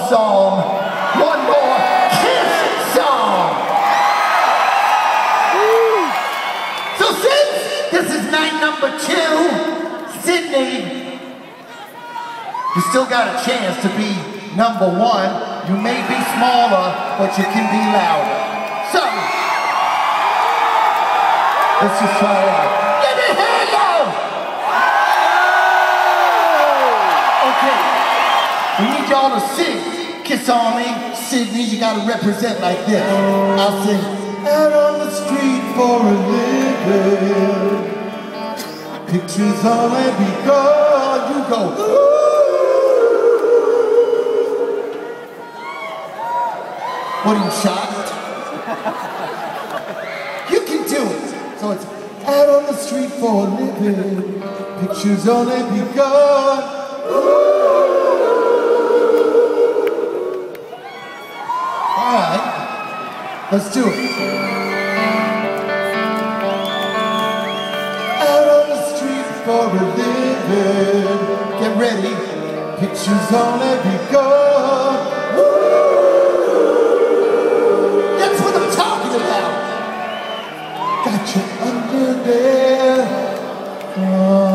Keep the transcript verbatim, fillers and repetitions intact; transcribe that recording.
song, one more Kiss song. So since this is night number two, Sydney, you still got a chance to be number one. You may be smaller, but you can be louder. So, let's just try it out. Let me hear you! Okay, we need y'all to sing. Kiss on me, Sydney, you gotta represent like this. I'll sing, out on the street for a living. Pictures on and be gone. You go, ooh. What are you, shocked? You can do it. So it's out on the street for a living. Pictures on and be gone. All right, let's do it. Out on the street for a living. Get ready. Pictures on and be gone. That's what I'm talking about. Got you under there. Oh.